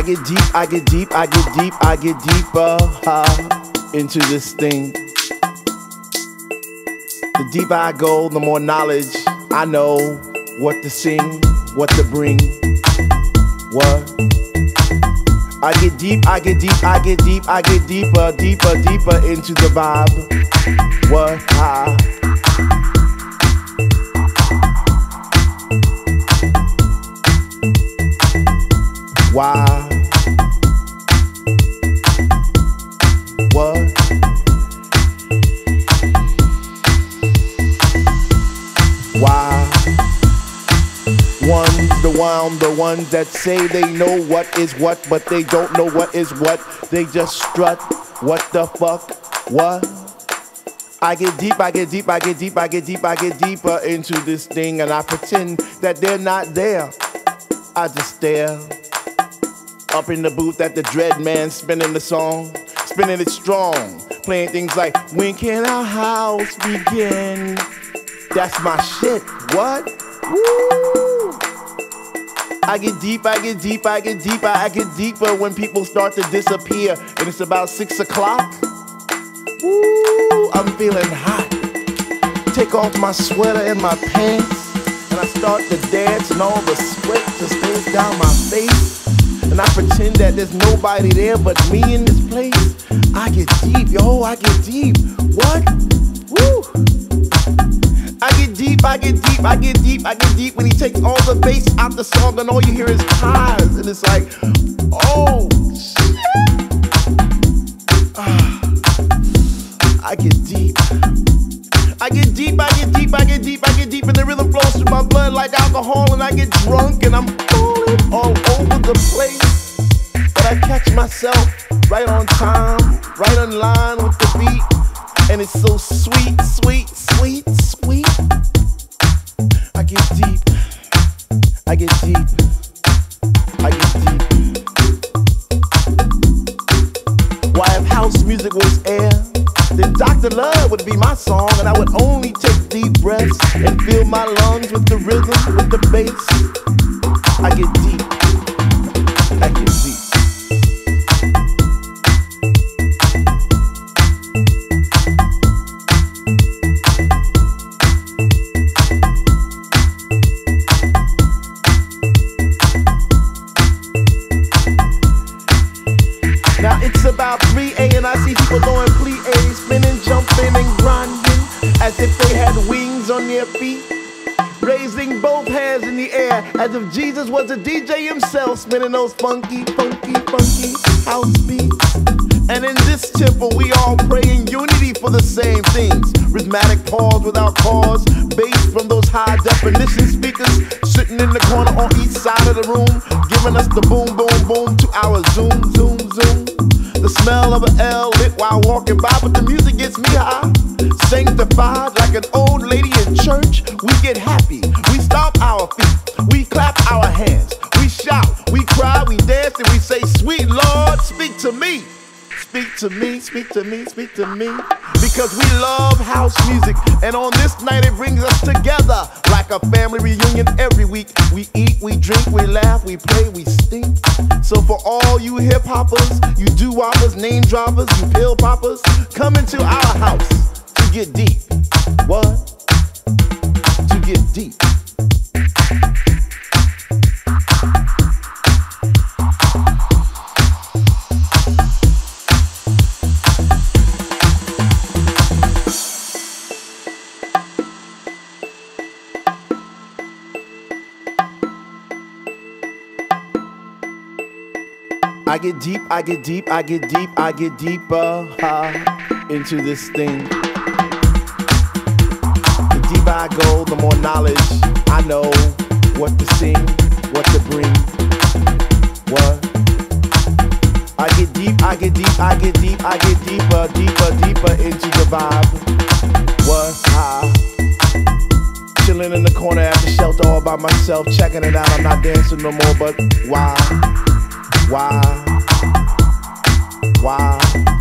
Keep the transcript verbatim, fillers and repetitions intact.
get deep, I get deep, I get deep, I get deeper uh, into this thing. The deeper I go, the more knowledge I know what to sing, what to bring. What? I get deep, I get deep, I get deep, I get deeper, deeper, deeper into the vibe. What? Ah. Why? What? Why? One's the one, the ones that say they know what is what, but they don't know what is what. They just strut. What the fuck? What? I get deep, I get deep, I get deep, I get deep, I get deeper into this thing, and I pretend that they're not there. I just stare. Up in the booth at the Dread Man, spinning the song, spinning it strong, playing things like, when can our house begin? That's my shit. What? Woo! I get deep, I get deep, I get deeper, I get deeper when people start to disappear, and it's about six o'clock. Woo! I'm feeling hot. Take off my sweater and my pants, and I start to dance, and all the sweat just stays down my face. And I pretend that there's nobody there but me in this place. I get deep, yo, I get deep. What? Woo! I get deep, I get deep, I get deep, I get deep when he takes all the bass out the song and all you hear is highs. And it's like, oh, shit. Ah, I get deep. I get deep, I get deep, I get deep, I get deep, and the rhythm flows through my blood like alcohol, and I get drunk and I'm falling all over the place. But I catch myself right on time, right on line with the beat, and it's so sweet, sweet, sweet, sweet. I get deep, I get deep, I get deep. Why, if house music was air, then Doctor Love would be my song, and I would only take deep breaths and fill my lungs with the rhythm, with the bass. I get deep. I get deep. Now it's about three A and I see people doing plie, spinning, jumping, and grinding as if they had wings on their feet, raising both hands in the air as if Jesus was a D J himself, spinning those funky, funky, funky house beats. And in this temple we all pray in unity for the same things. Rhythmic pause without cause, bass from those high definition speakers sitting in the corner on each side of the room, giving us the boom, boom, boom to our zoom, zoom, zoom. The smell of an L lit while walking by, but the music gets me high. Sanctified like an old lady in church, we get happy. We stomp our feet, we clap our hands, we shout, we cry, we dance, and we say, sweet Lord, speak to me. Speak to me, speak to me, speak to me. Because we love house music, and on this night it brings us together like a family reunion every week. We eat, we drink, we laugh, we play, we stink. So for all you hip hoppers, you doo-woppers, name droppers, you pill poppers, come into our house to get deep. What? To get deep. I get deep, I get deep, I get deep, I get deeper uh, into this thing. The deeper I go, the more knowledge I know what to sing, what to bring. What? I get deep, I get deep, I get deep, I get deeper, deeper, deeper into the vibe. What? Ah. Chilling in the corner at the shelter all by myself, checking it out. I'm not dancing no more, but why? Why? Why?